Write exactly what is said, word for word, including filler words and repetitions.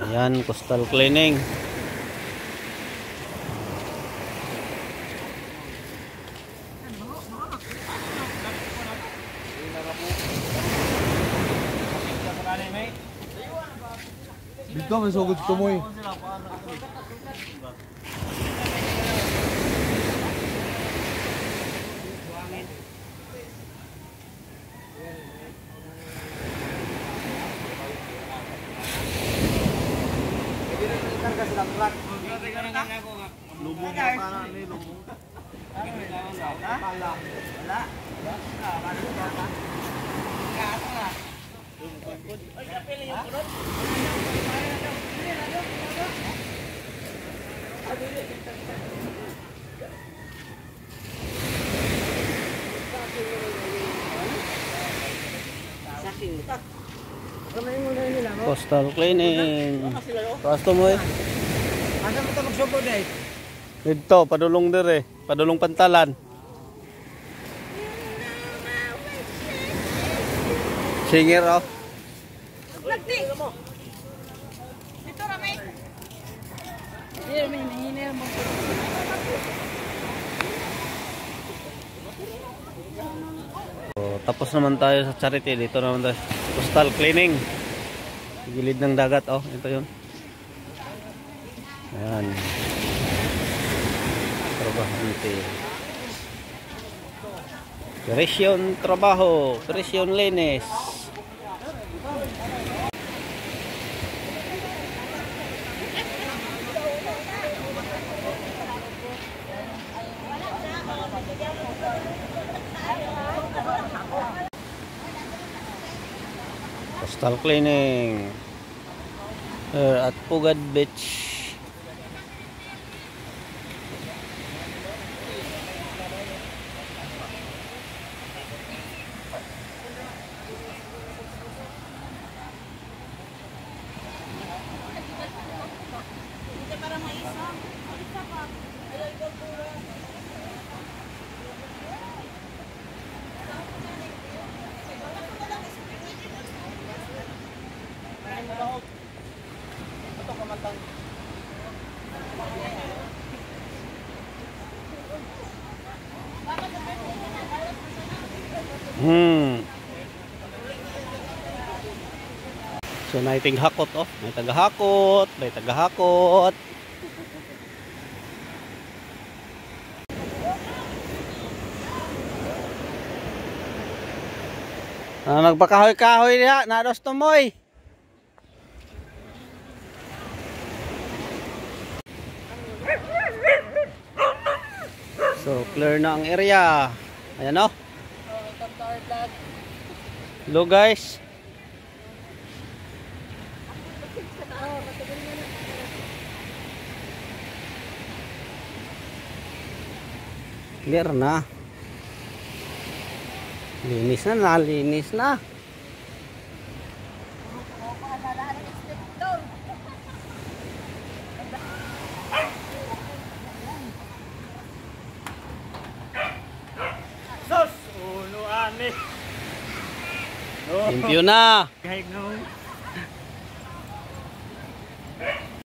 Ayan, coastal cleaning. Dito may sugod ko mo eh. Lubong pa na ni lubong. Wala. Wala. Ay, kapili yung kulot. Coastal cleaning. Pasto mo eh. Asa mo ito magsubod eh? Dito, padulong dire. Padulong pantalan. Singer oh. Lagti. Dito ramay. Dito may nahina mo. So, tapos naman tayo sa charity. Dito naman tayo. Coastal cleaning. Gilid ng dagat oh. Ito yun. Ayan. Trabahante. Operasyon trabaho. Operasyon linis. Coastal cleaning here at Pugadbeach. Hmm. So naiting hakot oh, may tagahakot, may tagahakot. Ah, magpakahoy-kahoy diha, nados tumoy. So clear na ang area. Ayan oh. Hello guys. Clear na. Linis na, nalinis na. Sos! Ulo ani! Limpyo na. Kahit no.